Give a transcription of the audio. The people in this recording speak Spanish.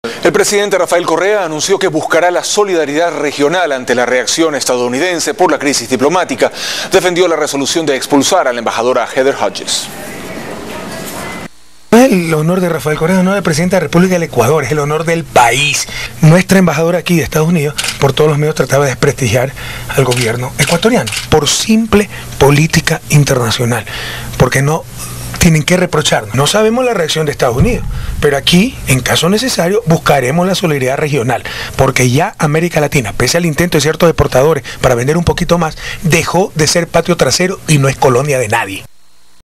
El presidente Rafael Correa anunció que buscará la solidaridad regional ante la reacción estadounidense por la crisis diplomática. Defendió la resolución de expulsar a la embajadora Heather Hodges. No es el honor de Rafael Correa, no es el presidente de la República del Ecuador, es el honor del país. Nuestra embajadora aquí de Estados Unidos, por todos los medios, trataba de desprestigiar al gobierno ecuatoriano por simple política internacional, porque no tienen que reprocharnos. No sabemos la reacción de Estados Unidos, pero aquí, en caso necesario, buscaremos la solidaridad regional, porque ya América Latina, pese al intento de ciertos deportadores para vender un poquito más, dejó de ser patio trasero y no es colonia de nadie.